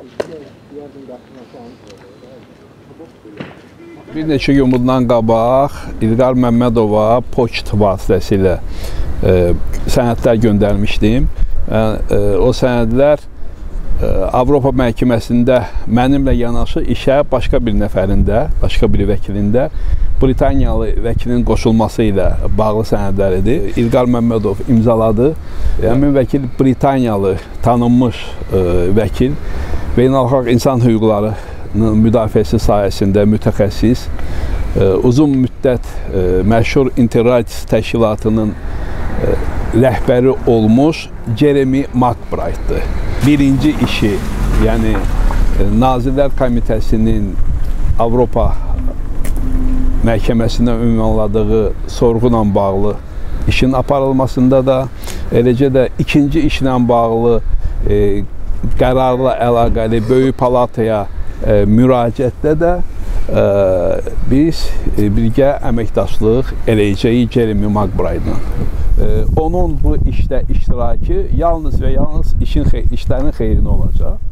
Bir neçə gün bundan qabaq İlqar Məmmədova poçt vasitəsilə sənədlər göndərmişdim. O sənədlər Avropa məhkəməsində mənimlə yanaşı işə başqa bir nəfərində, başqa bir vəkilində Britaniyalı vəkilin qoşulması ilə bağlı sənədlər idi. İlqar Məmmədov imzaladı. Həmin vəkil Britaniyalı tanınmış vəkil, beynəlxalq insan hüquqlarının müdafiəsi sahəsində mütəxəssis, uzun müddət məşhur Interrights təşkilatının rəhbəri olmuş Jeremy McBride'dır. Birinci işi, yəni Nazirlər Komitəsinin Avropa məhkəməsində ünvanladığı sorğu ilə bağlı işin aparılmasında da, eləcə də ikinci işlə bağlı qərarla əlaqəli Böyük Palataya müraciətdə də biz birgə əməkdaşlıq eləyəcəyik Jeremy McBride'la. Onun bu işdə iştirakı yalnız və yalnız işlərin xeyrinə olacaq.